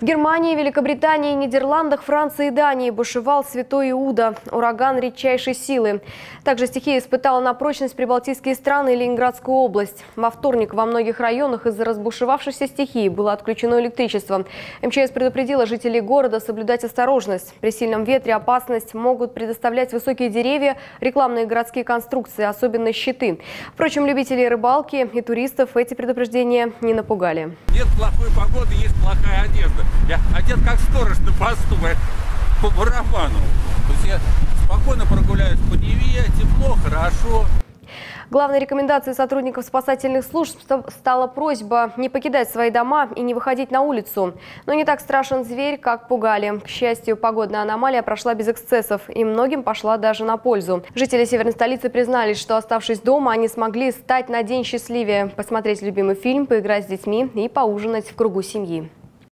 В Германии, Великобритании, Нидерландах, Франции и Дании бушевал Святой Иуда – ураган редчайшей силы. Также стихия испытала на прочность прибалтийские страны и Ленинградскую область. Во вторник во многих районах из-за разбушевавшейся стихии было отключено электричество. МЧС предупредила жителей города соблюдать осторожность. При сильном ветре опасность могут предоставлять высокие деревья, рекламные городские конструкции, особенно щиты. Впрочем, любителей рыбалки и туристов эти предупреждения не напугали. Нет плохой погоды, есть плохая одежда. Я одет как сторож на посту, по барабану. То есть я спокойно прогуляюсь по Неве, тепло, хорошо. Главной рекомендацией сотрудников спасательных служб стала просьба не покидать свои дома и не выходить на улицу. Но не так страшен зверь, как пугали. К счастью, погодная аномалия прошла без эксцессов и многим пошла даже на пользу. Жители северной столицы признались, что, оставшись дома, они смогли стать на день счастливее, посмотреть любимый фильм, поиграть с детьми и поужинать в кругу семьи.